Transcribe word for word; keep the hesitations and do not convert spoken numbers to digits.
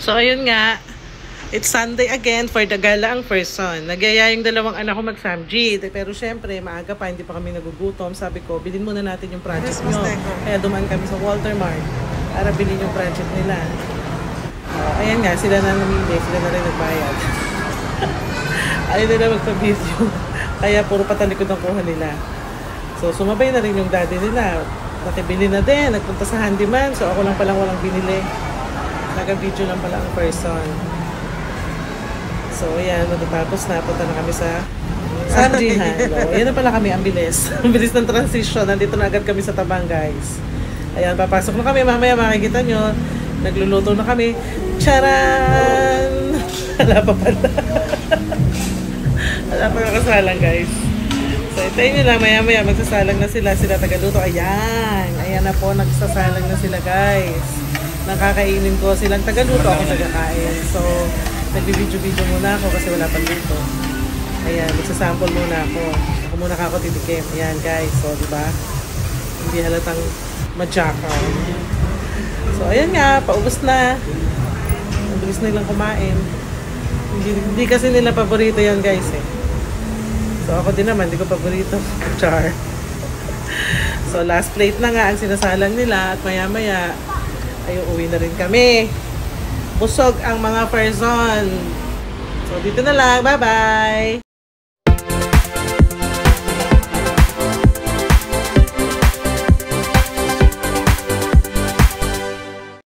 So, ayun nga. It's Sunday again for the gala ang person. Nagyaya yung dalawang anak ko mag-famg. Pero syempre, maaga pa, hindi pa kami nagugutom. Sabi ko, bilhin muna natin yung project nyo. Kaya dumaan kami sa Walter Mart para bilhin yung project nila. Uh, ayan nga, sila na namili. Sila na rin nagbayad. Ayaw nila magpa-video. Kaya puro patalikod ang kuha nila. So, sumabay na rin yung daddy nila. Nakibili na din. Nagpunta sa handyman. So, ako lang palang walang binili. Naga-video lang pala ang person. So, ayan, matatapos na. Punta na kami sa Sanjihan. So, ayan na pala kami, ang bilis. Ang bilis ng transition. Nandito na agad kami sa Tabang, guys. Ayan, papasok na kami. Mamaya makikita nyo. Nagluluto na kami. Charan! Wala pa pala. Wala pa kakasalang, guys. So, itayin nyo lang. Maya-maya, magsasalang na sila. Sila tagaluto. Ayan. Ayan na po, nagsasalang na sila, guys. Nakakainin ko silang tagaluto. Ako tagakain. So, nagbibidyo-video muna ako kasi wala pang luto. Ayan, magsasample muna ako. Ako muna ako titikim. Ayan guys, so diba? Hindi halatang madjakaw. So ayan nga, paubos na. Ang bilis nilang kumain. Hindi, hindi kasi nila paborito yan guys eh. So ako din naman, hindi ko paborito. Char. So last plate na nga ang sinasalang nila at maya-maya ay uuwi na rin kami. Busog ang mga person. So, dito na lang. Bye-bye!